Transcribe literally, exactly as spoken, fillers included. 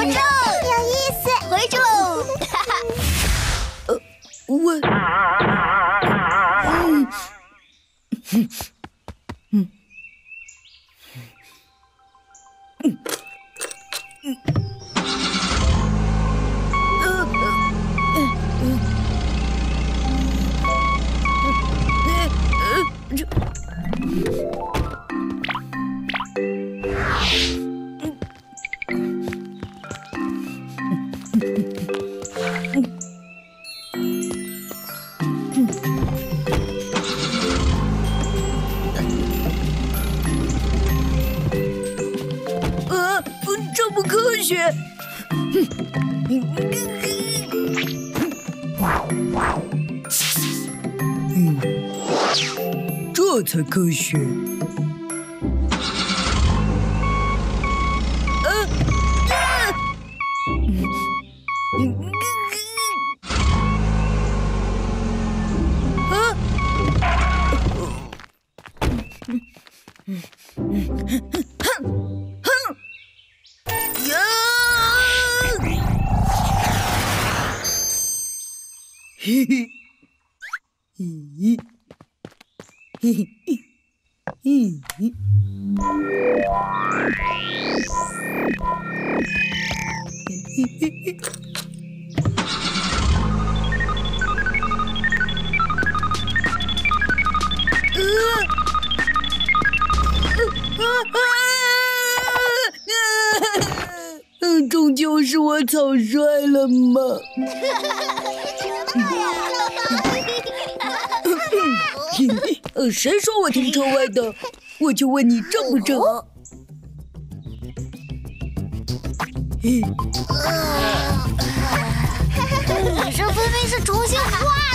正， 有意思。 回去喽。 呃，我，嗯，嗯，嗯，嗯，嗯，呃，嗯，呃，这。呃，这不科学。嗯，这才科学。呃，啊，嗯。哼哼呀！嘿嘿，咦，嘿嘿，咦，嘿嘿嘿。终究是我草率了嘛。呃，谁说我挺臭歪的？我就问你正不正？ 你这分明是重新画。